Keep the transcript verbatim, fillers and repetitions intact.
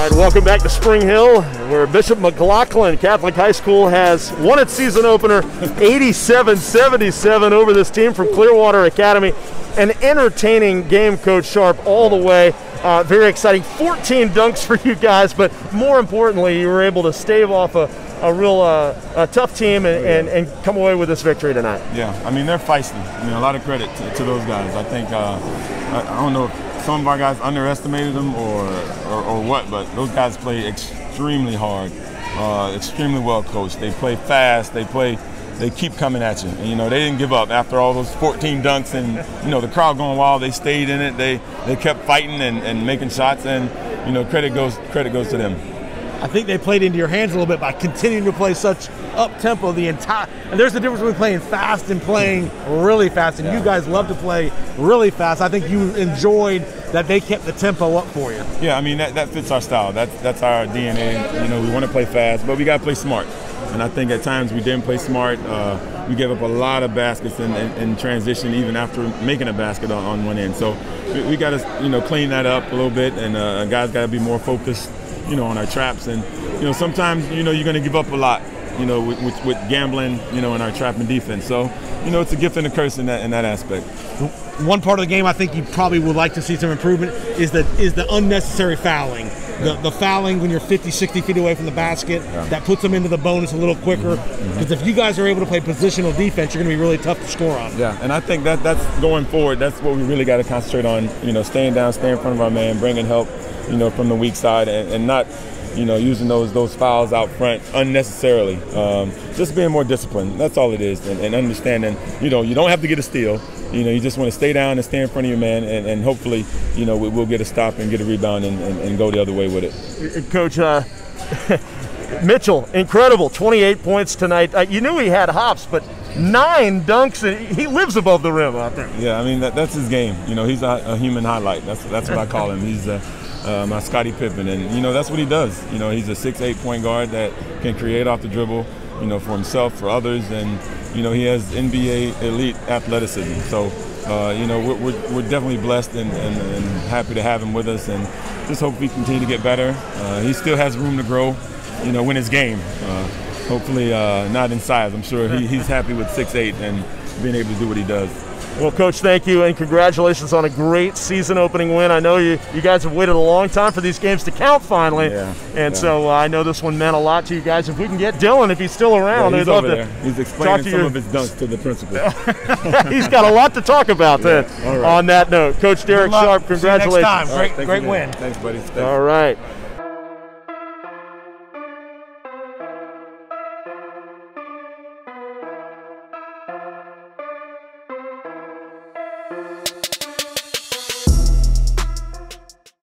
right, welcome back to Spring Hill, where Bishop McLaughlin Catholic High School has won its season opener eighty-seven seventy-seven over this team from Clearwater Academy. An entertaining game, Coach Sharp, all the way. Uh, very exciting. fourteen dunks for you guys, but more importantly, you were able to stave off a, a real uh, a tough team and, and, and come away with this victory tonight. Yeah, I mean, they're feisty. I mean, a lot of credit to, to those guys. I think, uh, I, I don't know if some of our guys underestimated them or, or, or what, but those guys play extremely hard, uh, extremely well coached. They play fast, they play, they keep coming at you. And, you know, they didn't give up after all those fourteen dunks and, you know, the crowd going wild. They stayed in it. They they kept fighting and, and making shots, and, you know, credit goes credit goes to them. I think they played into your hands a little bit by continuing to play such up-tempo the entire – and there's the difference between playing fast and playing really fast, and yeah. You guys love to play really fast. I think you enjoyed that they kept the tempo up for you. Yeah, I mean, that, that fits our style. That's, that's our D N A. You know, we want to play fast, but we got to play smart. And I think at times we didn't play smart. Uh, we gave up a lot of baskets in, in, in transition, even after making a basket on, on one end. So we, we got to, you know, clean that up a little bit, and uh, guys got to be more focused, you know, on our traps. And, you know, sometimes, you know, you're going to give up a lot, you know, with, with, with gambling, you know, in our trapping defense. So, you know, it's a gift and a curse in that in that aspect. One part of the game I think you probably would like to see some improvement is the is the unnecessary fouling. The, the fouling when you're fifty, sixty feet away from the basket, yeah. That puts them into the bonus a little quicker. Because mm-hmm. if you guys are able to play positional defense, you're going to be really tough to score on. Yeah, and I think that that's going forward. That's what we really got to concentrate on. You know, staying down, staying in front of our man, bringing help, you know, from the weak side, and, and not, you know, using those those fouls out front unnecessarily. Um, just being more disciplined. That's all it is, and, and understanding, you know, you don't have to get a steal. You know, you just want to stay down and stay in front of your man, and, and hopefully, you know, we'll get a stop and get a rebound and, and, and go the other way with it. Coach, uh, Mitchell, incredible, twenty-eight points tonight. Uh, you knew he had hops, but nine dunks, and he lives above the rim out there. Yeah, I mean, that, that's his game. You know, he's a, a human highlight. That's that's what I call him. He's a, uh, my Scottie Pippen, and, you know, that's what he does. You know, he's a six eight point guard that can create off the dribble, you know, for himself, for others, and, you know, he has N B A elite athleticism. So, uh, you know, we're, we're, we're definitely blessed and, and, and happy to have him with us, and just hope we continue to get better. Uh, he still has room to grow, you know, win his game. Uh, hopefully uh, not in size. I'm sure he, he's happy with six eight and being able to do what he does. Well, Coach, thank you, and congratulations on a great season-opening win. I know you, you guys have waited a long time for these games to count finally, yeah, and yeah. so uh, I know this one meant a lot to you guys. If we can get Dylan, if he's still around, yeah, he's I'd love over to there. He's explaining to some your... of his dunks to the principal. He's got a lot to talk about yeah. then. All right. On that note, Coach Derek Sharp, congratulations. See you next time. Great, right, great win. Thanks, buddy. Thanks. All right.